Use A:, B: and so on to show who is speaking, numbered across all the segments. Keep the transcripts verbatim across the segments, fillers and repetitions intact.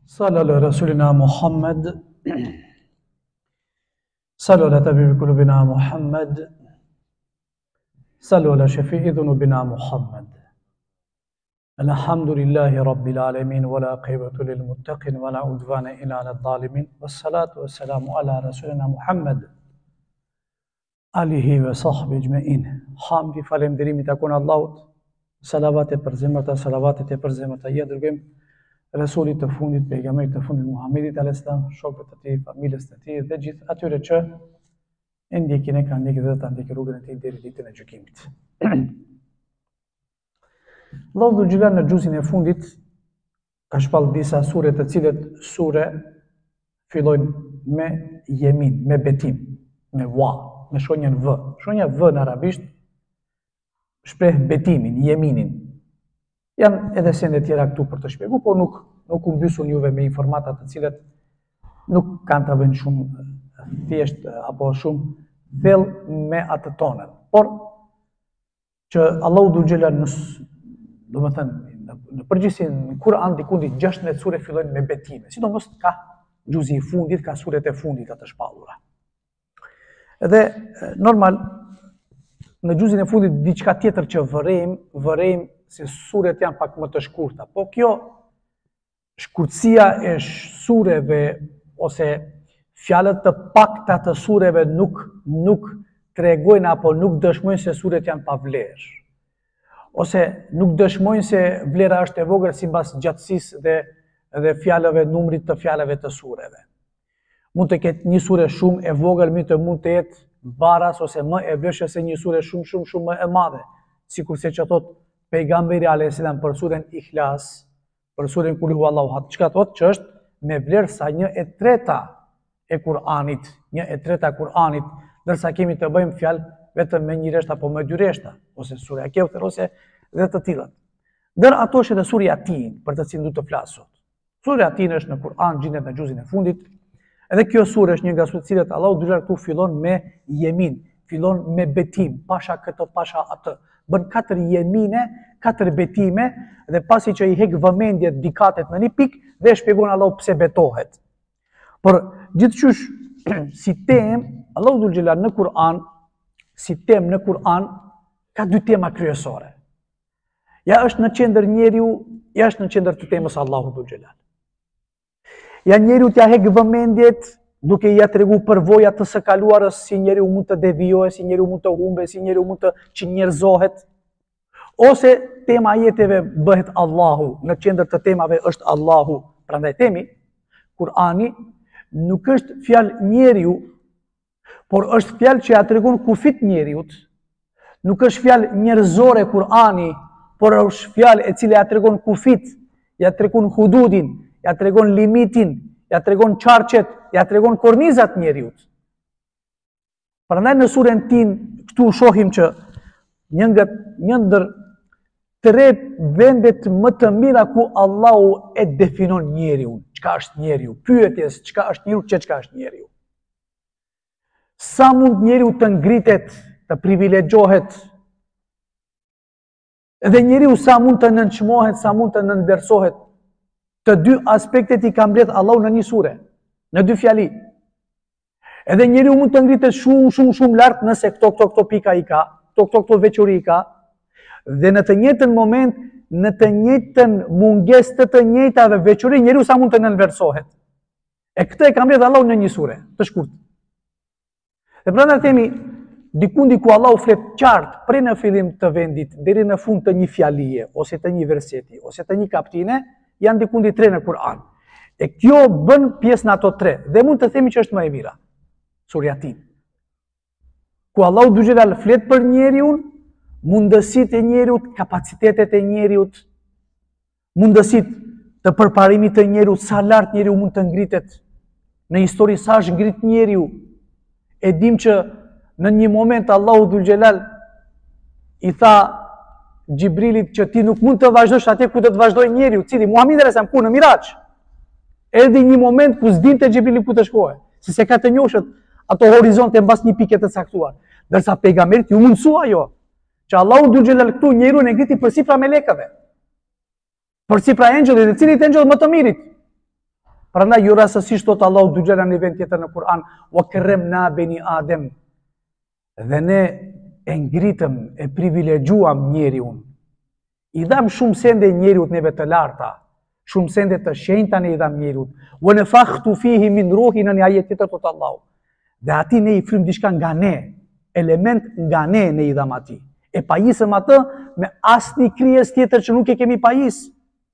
A: صلى على رسولنا محمد صلوا على طبيب قلوبنا محمد صلوا على شفيع ذنوبنا محمد. الحمد لله رب العالمين ولا عاقبة للمتقين ولا عدوان إلا على الظالمين والصلاة والسلام على رسولنا محمد آله وصحبه أجمعين. Hamdi falënderimi takon Allahut, salavat e për zemrat, salavatet e për zemrat e dërgojmë Resulit të fundit, pejgamberit të fundit Muhamedit alayhis salam, shokët e tij, familjes së tij dhe gjithë atyre që e ndjekin e kanë ndjekur dhe ta ndjekin rrugën e tij deri ditën e gjykimit. Allahu dhul xhelal në xhuzin e fundit ka shpall disa sure të cilët sure fillojnë me yemin, me betim, me wa, me shonjën v. Shonja v në arabisht shpreh betimin, yeminin. Janë edhe sende tjera këtu për të shpjeguar, por nuk nuk u mbysun juve me informata të cilat nuk kanë të bëjnë shumë thjesht apo shumë thellë me atë tonën. Por që Allahu dhul xhelal në domethënë në përgjithësi në Kur'an diku di gjashtëdhjetë sure fillojnë me betime, sidomos ka xhuzi i fundit, ka suret e fundit atë shpallura. Edhe normal në xhuzin e fundit diçka tjetër që vërejmë, vërejmë se suret janë pak më të shkurta. Po kjo shkurtësia e sureve ose fjalët të pakta të sureve nuk nuk tregojnë apo nuk dëshmojnë se suret janë pa vlerë. Ose nuk dëshmojnë se vlera është e vogël sipas gjatësisë dhe dhe fjalëve, numrit të fjalëve të sureve. Mund të ketë një sure shumë e vogël, mi të mund të jetë baras ose më e vlefshme se një sure shumë shumë shumë më e madhe, sikurse që thot pejgamberi alayhis salam për suren Ikhlas, për suren Kul huwallahu ahad, çka thot që është me vlerë sa një e treta e Kur'anit, një e treta e Kur'anit, ndërsa kemi të bëjmë fjalë vetëm me një rresht apo me dy rreshta, ose surja Kewther ose dhe të tilla. Ndër ato është edhe surja Yatin, për të cilën do të flas sot. Surja Yatin është në Kur'an, gjendet në xhuzin e fundit. Edhe kjo surë është një nga suret të cilat Allahu dhul xhelal këtu fillon me yemin, fillon me betim, pasha këtë, pasha atë. Bën katër yemine, katër betime dhe pasi që i hek vëmendjet dikatet në një pikë dhe shpjegon Allahu pse betohet. Por gjithçysh si temë, Allahu dhul xhelal në Kur'an, si temë në Kur'an ka dy tema kryesore. Ja është në qendër njeriu, ja është në qendër të temës Allahu dhul xhelal. Ja njeriu t'ja hek vëmendjet duke ja tregu përvoja të së kaluarës, si njeriu mund të devijohet, si njeriu mund të humbe, si njeriu mund të çnjerëzohet. Ose tema jeteve bëhet Allahu, në qendër të temave është Allahu. Prandaj themi, Kur'ani nuk është fjalë njeriu, por është fjalë që ja tregon kufit njeriut. Nuk është fjalë njerëzore Kur'ani, por është fjalë e cila ja tregon kufit, ja tregon hududin, ja tregon limitin, ja tregon qarqet, ja tregon kornizat njeriut. Prandaj në surën Tin këtu shohim që një nga një ndër tre vendet më të mira ku Allahu e definon njeriu, çka është njeriu, pyetjes çka është njeriu, çe çka është njeriu. Sa mund njeriu të ngritet, të privilegjohet, edhe njeriu sa mund të nënçmohet, sa mund të nënversohet. Të dy aspektet i ka mbledh Allahu në një sure, në dy fjali. Edhe njeriu mund të ngritet shumë, shumë, shumë lart nëse këto, këto, këto pika i ka, këto, këto, këto veçori i ka, dhe në të njëjtën moment, në të njëjtën mungesë të të njëjtave veçori, njeriu sa mund të nënversohet. E këtë e ka mbledh Allahu në një sure, të shkurt. Dhe prandaj themi, diku diku Allahu flet qartë prej në fillim të vendit deri në fund të një fjalie, ose të një verseti, ose të një kapitine, janë dikundi tre në Kur'an. E kjo bën pjesë në ato tre, dhe mund të themi që është më e mira. Surja Tin. Ku Allahu dhul xhelal flet për njeriu, mundësitë e njeriu, kapacitetet e njeriu, mundësitë të përparimit të njeriu, sa lart njeriu mund të ngritet. Në histori sa është ngrit njeriu. E dim që në një moment Allahu dhul xhelal i tha Gjibrilit që ti nuk mund të vazhdosh atje ku do të vazhdoj njeriu, cili Muhamedi alayhis salam ku në Miraç. Erdhi një moment ku s'dinte Gjibrili ku të shkojë, si se ka të njohur ato horizonte mbas një pike të caktuar. Ndërsa pejgamberit ju mundsua ajo, që Allahu dhul xhelal këtu njeriu e ngriti përsipër melekëve. Përsipër angjëllit, i cili është angjëll më të mirit. Prandaj jo rastësisht thot Allahu Dhuxhela në vend tjetër në Kur'an, "Wa karramna bani Adem." Dhe ne e ngritëm, e privilegjuam njeriun. I dham shumë sende njeriut neve të larta, shumë sende të shenjta ne i dham njeriut. "Wa nafakhtu fihi min ruhi" në një ajet tjetër thot Allahu. Dhe ati ne i frym diçka nga ne, element nga ne ne i dham ati. E pajisëm atë me asnjë krijes tjetër që nuk e kemi pajis.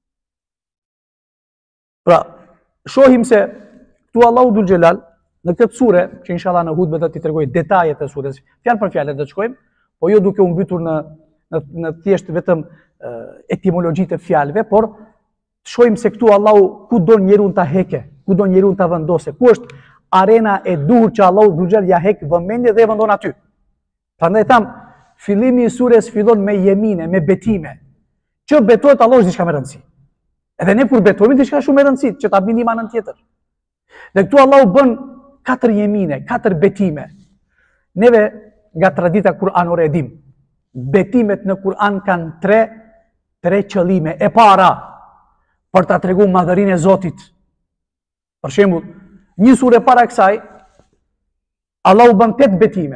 A: Pra, shohim se këtu Allahu Dhul Xhelal në këtë sure, që inshallah në hutbë do t'i tregoj detajet e surës, fjalë për fjalë do të shkojmë, po jo duke u mbytur në në, në thjesht vetëm uh, etimologjit e fjalëve, por shohim se këtu Allahu ku do njeriun ta heke, ku do njeriun ta vendose, ku është arena e duhur që Allahu Dhul Xhelal ja hek vëmendje dhe e vendon aty. Prandaj tham, fillimi i surës fillon me jemine, me betime. Që betohet Allahu është diçka me rëndësi. Edhe ne kur betojmë diçka shumë me rëndësi, që ta bindim anën tjetër. Dhe këtu Allahu bën katër jemine, katër betime. Neve nga tradita kuranore e dim. Betimet në Kur'an kanë tre, tre qëllime. E para, për ta treguar madhërinë e Zotit. Për shembull, një sure para kësaj, Allahu bën tetë betime.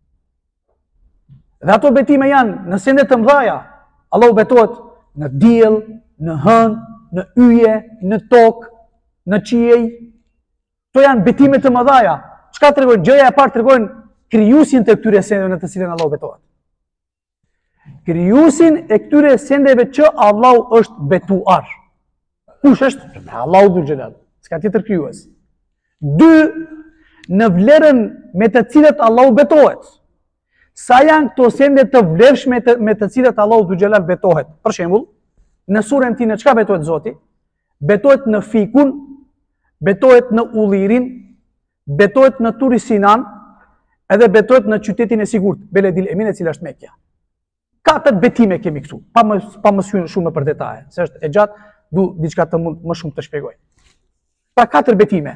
A: Dhe ato betime janë në sende të mëdha. Allahu betohet në diell, në hënë, në yje, në tokë, në qiej. To janë betime të mëdha. Çka tregojnë? Gjëja e parë tregojnë krijuesin të këtyre sendeve në të cilën Allahu betohet. Krijuesin e këtyre sendeve që Allahu është betuar. Kush është? Allahu Dhul Xhelal. S'ka tjetër krijues. Dy, në vlerën me të cilët Allahu betohet. Sa janë këto sende të vlerëshme me të cilët Allahu Dhul Xhelal betohet? Për shembull, në surën Tin çka betohet Zoti? Betohet në fikun, betohet në ullirin, betohet në Turi Sinan, edhe betohet në qytetin e sigurt, Beledil Emin, e cila është Mekja. Katër betime kemi këtu, pa më pa më hyrë shumë për detaje, se është e gjatë, du diçka të mund më shumë të shpjegoj. Pra katër betime.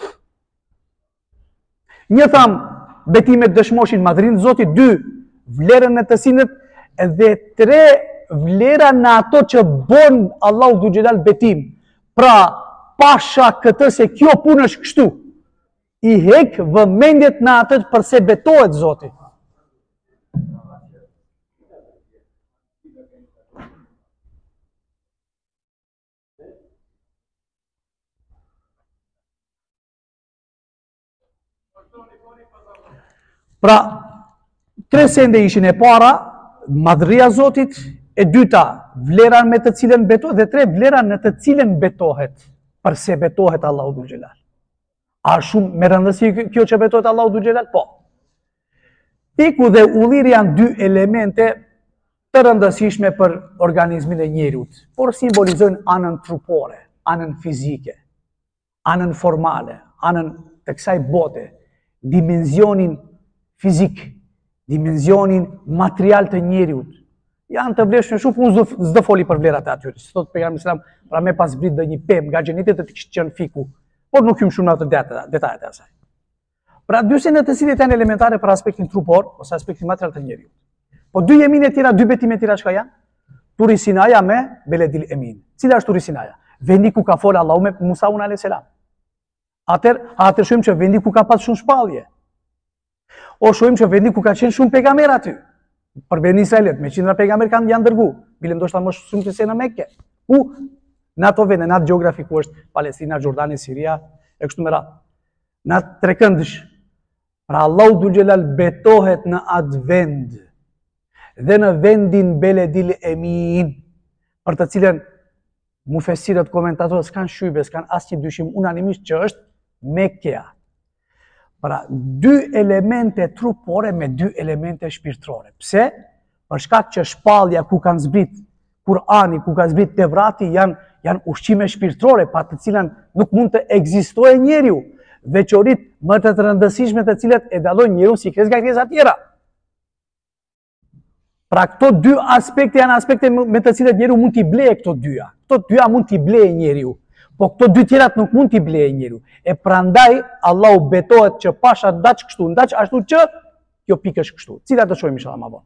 A: Një tham, betimet dëshmoshin madhrinë e Zotit, dy, vlerën e të sinët, edhe tre, vlera në ato që bon Allahu Dhul Xhelal betim. Pra, pasha këtë se kjo punë është kështu, i hek vëmendjet në atë përse betohet Zoti. Pra, tre sende ishin: e para, madhëria Zotit; e dyta, vlera me të cilën betohet; dhe tre, vlera në të cilën betohet, përse betohet Allahu Dhul Xhelal. A shumë me rëndësi kjo që betohet Allahu Dhul Xhelal? Po. Piku dhe ulliri janë dy elemente të rëndësishme për organizmin e njeriut, por simbolizojnë anën trupore, anën fizike, anën formale, anën të kësaj bote, dimenzionin fizik, dimenzionin material të njeriut. Janë të vlefshme shumë, unë s'do foli për vlerat e atyre. Si thot pejgamberi selam, pra me pas vrit dhe një pemë nga xheneti të kishte qenë fiku, por nuk hym shumë në ato detajet e asaj. Pra dy sende të cilat janë elementare për aspektin trupor ose aspektin material të njeriut. Po dy jemine tjera, dy betime tjera çka janë? Turi Sinaja me Beledil Emin. Cila është Turi Sinaja? Vendi ku ka folë Allahu me Musa alayhis salam. Atër, atër shohim që vendi ku ka pas shumë shpallje. O shohim që vendi ku ka qenë shumë pejgamber aty. Për vendin Israelit, me qindra pejgamber kanë janë dërgu. Bile ndoshta më shumë se në Mekë. Ku në ato vende, në atë gjeografi ku është Palestina, Jordani, Siria, e kështu me radhë. Në atë trekëndësh. Pra Allahu Dhul Xhelal betohet në atë vend dhe në vendin Beledil Emin, për të cilën mufesirët, komentatorët s'kan shybe, s'kan asnjë dyshim unanimisht që është Mekja. Pra, dy elemente trupore me dy elemente shpirtërore. Pse? Për shkak që shpallja ku kanë zbrit Kur'ani, ku ka zbrit Tevrati, janë, janë ushqime shpirtërore, pa të cilën nuk mund të ekzistojë njeriu, veçoritë më të rëndësishme të cilat e dallojnë njeriu si krizë nga kriza tjera. Pra këto dy aspekte janë aspekte me të cilat njeriu mund t'i blejë këto dyja. Këto dyja mund t'i blejë njeriu. Po këto dy tjerat nuk mund t'i blejë njeriu. E prandaj Allahu betohet që pasha ndaq kështu, ndaq ashtu që kjo pikë është kështu. Cilat do shohim inshallah më vonë.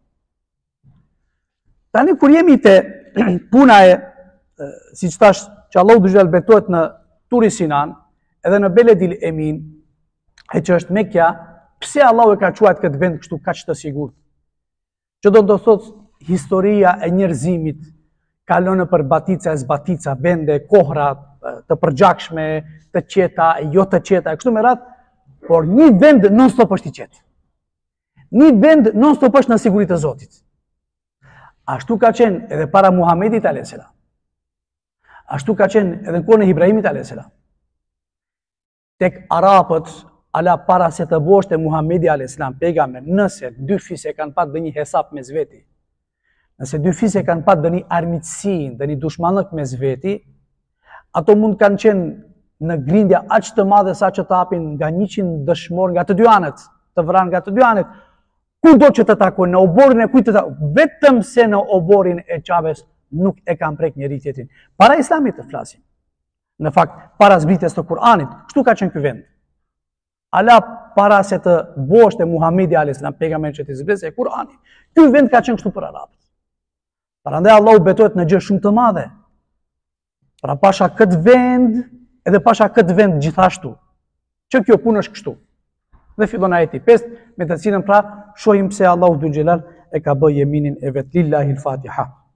A: Tani kur jemi te puna e, siç thash, që Allahu Dhul Xhelal betohet në Turi Sinan, edhe në Beledil Emin, e që është Mekja, pse Allahu e ka quajtur këtë vend kështu kaq të sigurt? Që do të thotë historia e njerëzimit kalon për batica e zbatica, vende, kohra të përgjakshme, të qeta, jo të qeta, e kështu me radhë, por një vend non stop është i qetë. Një vend non stop është në siguritë të Zotit. Ashtu ka qenë edhe para Muhamedit alayhis salam. Ashtu ka qenë edhe në kohën e Ibrahimit alayhis salam. Tek arabët, ala para se të boshte Muhamedi alayhis salam pejgamber, nëse dy fise kanë pat dhe një hesap mes veti, nëse dy fise kanë pat dhe një armitsin, dhe një dushmanët mes veti, ato mund kanë qenë në grindja aq të madhe sa që të hapin nga njëqind dëshmor nga të dy anët, të vranë nga të dy anët, ku do që të takojnë, në oborin e kujt të takojnë, vetëm se në oborin e Qaves nuk e kanë prek njëri tjetrin. Para Islamit të flasim. Në fakt, para zbritjes të Kur'anit, kështu ka qenë ky vend. Ala para se të boshte Muhamedi alayhis salam pejgamberi që të zbritej Kur'ani. Ky vend ka qenë kështu për arabët. Prandaj Allahu betohet në gjë shumë të madhe. Pra pasha këtë vend, edhe pasha këtë vend gjithashtu. Që kjo punë është kështu. Dhe fillon ajeti pesë, me të cilën pra shohim pse Allahu Dhul Xhelal e ka bërë jeminin e vet. Lillahi l-Fatiha.